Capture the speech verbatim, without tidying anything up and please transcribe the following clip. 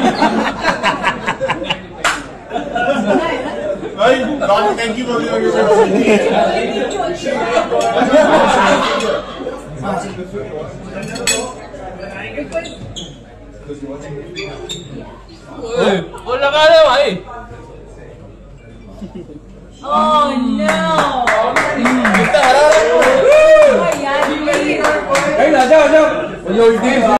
भाई बात thank you बोल रही हो। वो लगा दे भाई। Oh no! कितना हरा रहा है। यार आजा आजा।